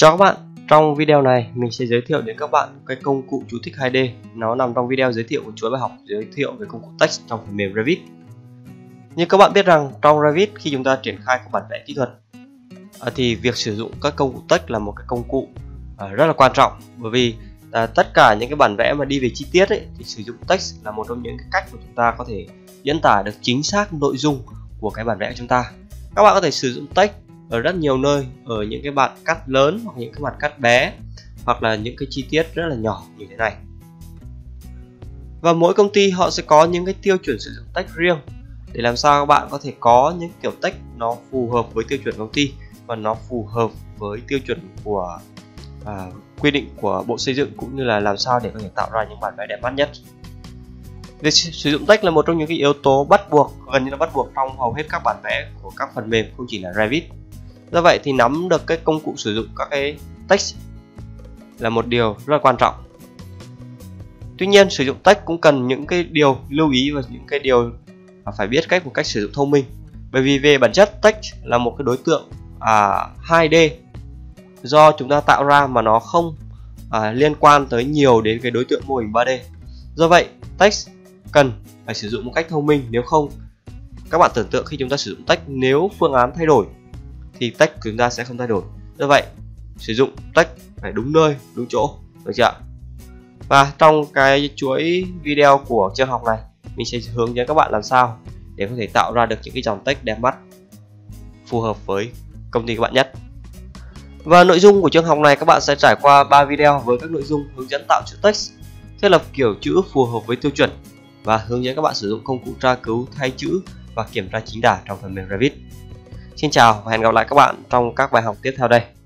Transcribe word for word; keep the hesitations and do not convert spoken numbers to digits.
Chào các bạn, trong video này mình sẽ giới thiệu đến các bạn cái công cụ chú thích hai D. Nó nằm trong video giới thiệu của chuỗi bài học giới thiệu về công cụ text trong phần mềm Revit. Như các bạn biết rằng trong Revit khi chúng ta triển khai các bản vẽ kỹ thuật thì việc sử dụng các công cụ text là một cái công cụ rất là quan trọng, bởi vì à, tất cả những cái bản vẽ mà đi về chi tiết ấy, thì sử dụng text là một trong những cái cách mà chúng ta có thể diễn tả được chính xác nội dung của cái bản vẽ của chúng ta. Các bạn có thể sử dụng text ở rất nhiều nơi, ở những cái bản cắt lớn hoặc những cái bản cắt bé, hoặc là những cái chi tiết rất là nhỏ như thế này. Và mỗi công ty họ sẽ có những cái tiêu chuẩn sử dụng text riêng để làm sao các bạn có thể có những kiểu text nó phù hợp với tiêu chuẩn công ty và nó phù hợp với tiêu chuẩn của à, quy định của Bộ Xây dựng, cũng như là làm sao để có thể tạo ra những bản vẽ đẹp mắt nhất. Việc sử dụng text là một trong những cái yếu tố bắt buộc, gần như là bắt buộc trong hầu hết các bản vẽ của các phần mềm, không chỉ là Revit. Do vậy thì nắm được cái công cụ sử dụng các cái text là một điều rất là quan trọng. Tuy nhiên sử dụng text cũng cần những cái điều lưu ý và những cái điều phải biết cách một cách sử dụng thông minh. Bởi vì về bản chất text là một cái đối tượng à, hai D do chúng ta tạo ra mà nó không à, liên quan tới nhiều đến cái đối tượng mô hình ba D. Do vậy text cần phải sử dụng một cách thông minh, nếu không các bạn tưởng tượng khi chúng ta sử dụng text, nếu phương án thay đổi thì text của chúng ta sẽ không thay đổi. Do vậy sử dụng text phải đúng nơi đúng chỗ, được chưa? Và trong cái chuỗi video của trường học này, mình sẽ hướng dẫn các bạn làm sao để có thể tạo ra được những cái dòng text đẹp mắt phù hợp với công ty các bạn nhất. Và nội dung của trường học này các bạn sẽ trải qua ba video với các nội dung hướng dẫn tạo chữ text, thiết lập kiểu chữ phù hợp với tiêu chuẩn, và hướng dẫn các bạn sử dụng công cụ tra cứu thay chữ và kiểm tra chính tả trong phần mềm Revit. Xin chào và hẹn gặp lại các bạn trong các bài học tiếp theo đây.